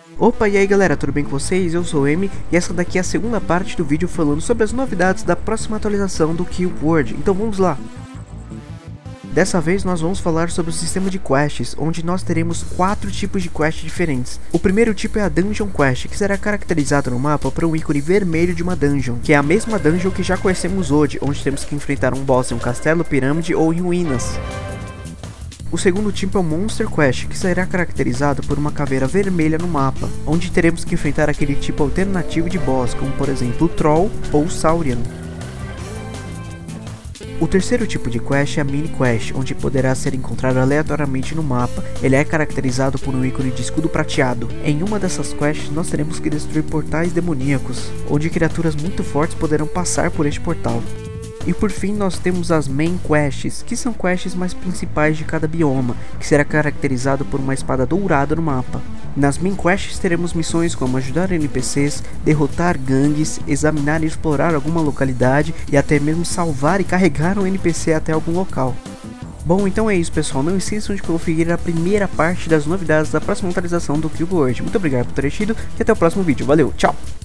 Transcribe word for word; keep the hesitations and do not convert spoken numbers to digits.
Opa, e aí galera, tudo bem com vocês? Eu sou o Emi e essa daqui é a segunda parte do vídeo falando sobre as novidades da próxima atualização do Cube World, então vamos lá! Dessa vez nós vamos falar sobre o sistema de quests, onde nós teremos quatro tipos de quests diferentes. O primeiro tipo é a Dungeon Quest, que será caracterizado no mapa por um ícone vermelho de uma dungeon, que é a mesma dungeon que já conhecemos hoje, onde temos que enfrentar um boss em um castelo, pirâmide ou em ruínas. O segundo tipo é o Monster Quest, que será caracterizado por uma caveira vermelha no mapa, onde teremos que enfrentar aquele tipo alternativo de boss, como por exemplo o Troll ou o Saurian. O terceiro tipo de quest é a Mini Quest, onde poderá ser encontrado aleatoriamente no mapa. Ele é caracterizado por um ícone de escudo prateado. Em uma dessas quests nós teremos que destruir portais demoníacos, onde criaturas muito fortes poderão passar por este portal. E por fim nós temos as Main Quests, que são quests mais principais de cada bioma, que será caracterizado por uma espada dourada no mapa. Nas Main Quests teremos missões como ajudar N P Cs, derrotar gangues, examinar e explorar alguma localidade e até mesmo salvar e carregar um N P C até algum local. Bom, então é isso pessoal, não esqueçam de conferir a primeira parte das novidades da próxima atualização do Cube World. Muito obrigado por ter assistido e até o próximo vídeo, valeu, tchau!